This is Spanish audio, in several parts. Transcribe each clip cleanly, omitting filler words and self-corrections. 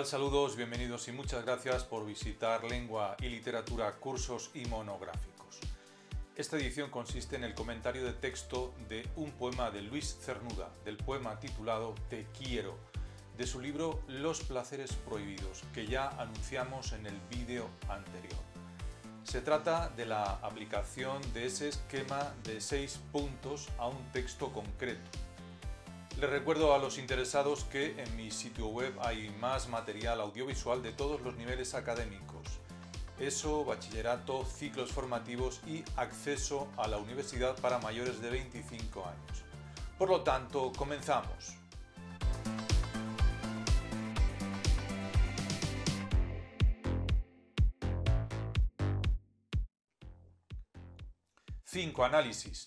tal? Saludos, bienvenidos y muchas gracias por visitar Lengua y Literatura, cursos y monográficos. Esta edición consiste en el comentario de texto de un poema de Luis Cernuda, del poema titulado Te quiero, de su libro Los placeres prohibidos, que ya anunciamos en el vídeo anterior. Se trata de la aplicación de ese esquema de 6 puntos a un texto concreto. Les recuerdo a los interesados que en mi sitio web hay más material audiovisual de todos los niveles académicos: ESO, bachillerato, ciclos formativos y acceso a la universidad para mayores de 25 años. Por lo tanto, comenzamos. Análisis.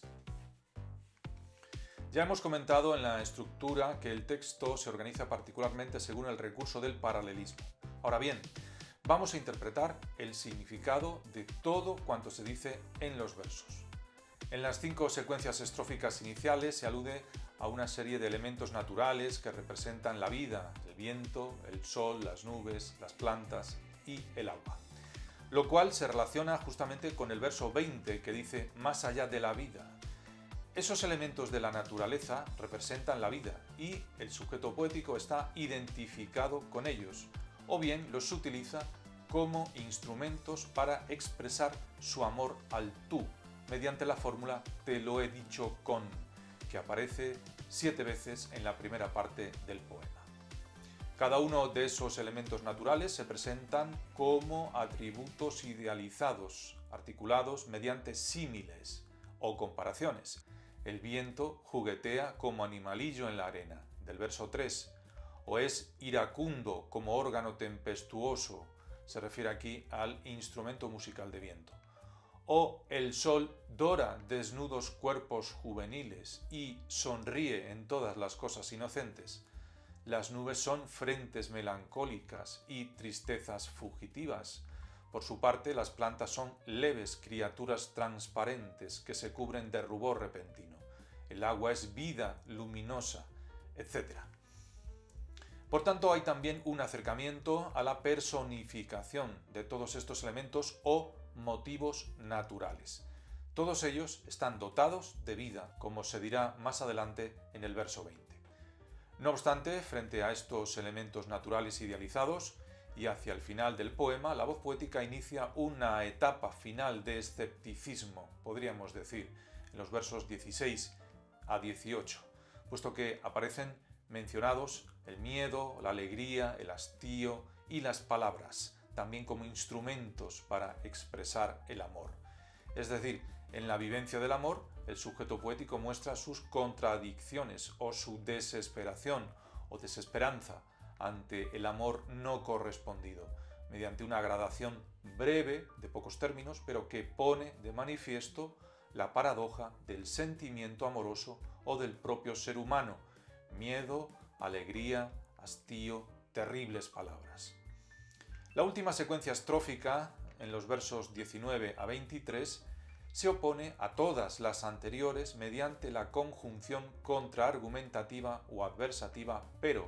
Ya hemos comentado en la estructura que el texto se organiza particularmente según el recurso del paralelismo. Ahora bien, vamos a interpretar el significado de todo cuanto se dice en los versos. En las 5 secuencias estróficas iniciales se alude a una serie de elementos naturales que representan la vida: el viento, el sol, las nubes, las plantas y el agua. Lo cual se relaciona justamente con el verso 20, que dice más allá de la vida. Esos elementos de la naturaleza representan la vida y el sujeto poético está identificado con ellos, o bien los utiliza como instrumentos para expresar su amor al tú, mediante la fórmula te lo he dicho con, que aparece 7 veces en la primera parte del poema. Cada uno de esos elementos naturales se presentan como atributos idealizados, articulados mediante símiles o comparaciones. El viento juguetea como animalillo en la arena, del verso 3, o es iracundo como órgano tempestuoso, se refiere aquí al instrumento musical de viento. O el sol dora desnudos cuerpos juveniles y sonríe en todas las cosas inocentes. Las nubes son frentes melancólicas y tristezas fugitivas. Por su parte, las plantas son leves criaturas transparentes que se cubren de rubor repentino. El agua es vida luminosa, etc. Por tanto, hay también un acercamiento a la personificación de todos estos elementos o motivos naturales. Todos ellos están dotados de vida, como se dirá más adelante en el verso 20. No obstante, frente a estos elementos naturales idealizados, y hacia el final del poema, la voz poética inicia una etapa final de escepticismo, podríamos decir, en los versos 16 a 18, puesto que aparecen mencionados el miedo, la alegría, el hastío y las palabras, también como instrumentos para expresar el amor. Es decir, en la vivencia del amor, el sujeto poético muestra sus contradicciones o su desesperación o desesperanza ante el amor no correspondido, mediante una gradación breve, de pocos términos, pero que pone de manifiesto la paradoja del sentimiento amoroso o del propio ser humano: miedo, alegría, hastío, terribles palabras. La última secuencia estrófica, en los versos 19 a 23, se opone a todas las anteriores mediante la conjunción contraargumentativa o adversativa, pero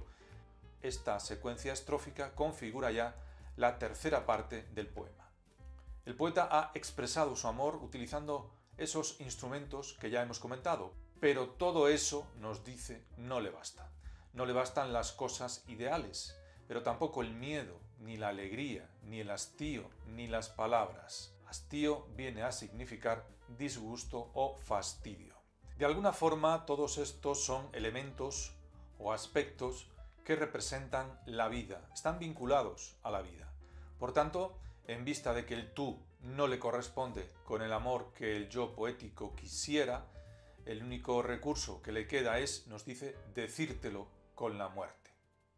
esta secuencia estrófica configura ya la tercera parte del poema. El poeta ha expresado su amor utilizando esos instrumentos que ya hemos comentado, pero todo eso, nos dice, no le basta. No le bastan las cosas ideales, pero tampoco el miedo, ni la alegría, ni el hastío, ni las palabras. Hastío viene a significar disgusto o fastidio. De alguna forma, todos estos son elementos o aspectos que representan la vida, están vinculados a la vida. Por tanto, en vista de que el tú no le corresponde con el amor que el yo poético quisiera, el único recurso que le queda es, nos dice, decírtelo con la muerte.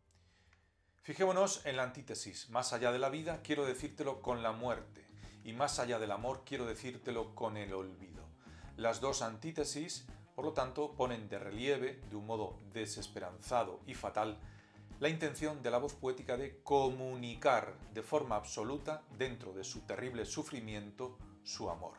Fijémonos en la antítesis: más allá de la vida quiero decírtelo con la muerte, y más allá del amor quiero decírtelo con el olvido. Las dos antítesis, por lo tanto, ponen de relieve, de un modo desesperanzado y fatal, la intención de la voz poética de comunicar de forma absoluta, dentro de su terrible sufrimiento, su amor.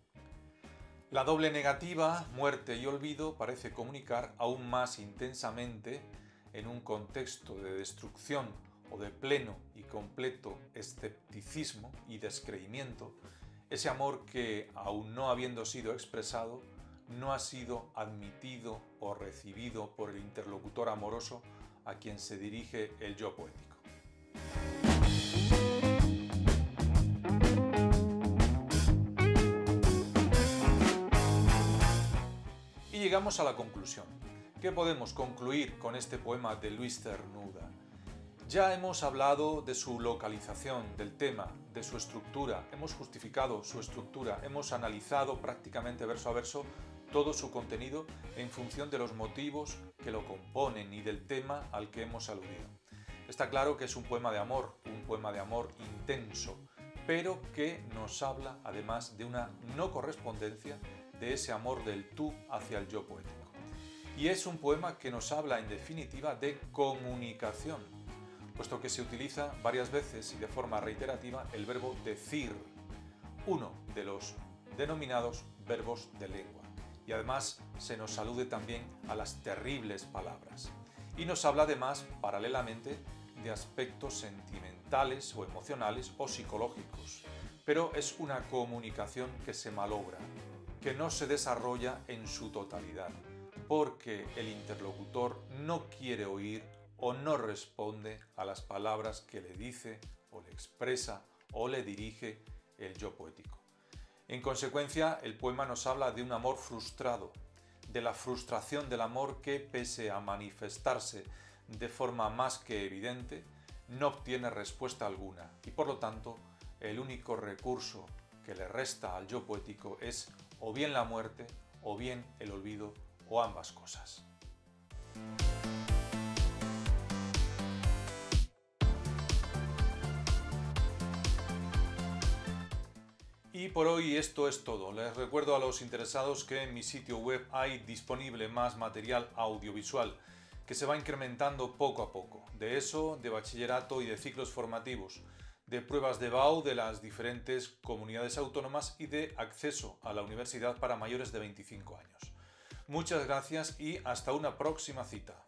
La doble negativa, muerte y olvido, parece comunicar aún más intensamente, en un contexto de destrucción o de pleno y completo escepticismo y descreimiento, ese amor que, aun no habiendo sido expresado, no ha sido admitido o recibido por el interlocutor amoroso a quien se dirige el yo poético. Y llegamos a la conclusión. ¿Qué podemos concluir con este poema de Luis Cernuda? Ya hemos hablado de su localización, del tema, de su estructura, hemos justificado su estructura, hemos analizado prácticamente verso a verso todo su contenido en función de los motivos que lo componen y del tema al que hemos aludido. Está claro que es un poema de amor intenso, pero que nos habla además de una no correspondencia de ese amor del tú hacia el yo poético. Y es un poema que nos habla en definitiva de comunicación, puesto que se utiliza varias veces y de forma reiterativa el verbo decir, uno de los denominados verbos de lengua. Y además se nos alude también a las terribles palabras. Y nos habla además, paralelamente, de aspectos sentimentales o emocionales o psicológicos. Pero es una comunicación que se malogra, que no se desarrolla en su totalidad, porque el interlocutor no quiere oír o no responde a las palabras que le dice o le expresa o le dirige el yo poético. En consecuencia, el poema nos habla de un amor frustrado, de la frustración del amor que, pese a manifestarse de forma más que evidente, no obtiene respuesta alguna y, por lo tanto, el único recurso que le resta al yo poético es o bien la muerte o bien el olvido o ambas cosas. Y por hoy esto es todo. Les recuerdo a los interesados que en mi sitio web hay disponible más material audiovisual que se va incrementando poco a poco. De ESO, de bachillerato y de ciclos formativos, de pruebas de BAU de las diferentes comunidades autónomas y de acceso a la universidad para mayores de 25 años. Muchas gracias y hasta una próxima cita.